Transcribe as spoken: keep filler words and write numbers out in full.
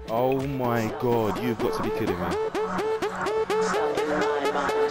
Oh my god, you've got to be kidding me.